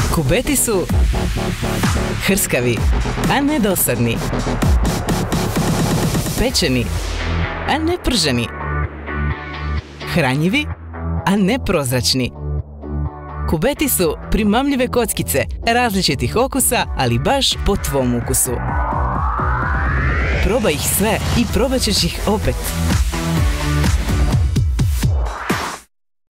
Kubeti su hrskavi, a ne dosadni. Pečeni, a ne prženi. Hranjivi, a ne prozračni. Kubeti su primamljive kockice različitih okusa, ali baš po tvom ukusu. Probaj ih sve i probat ćeš ih opet.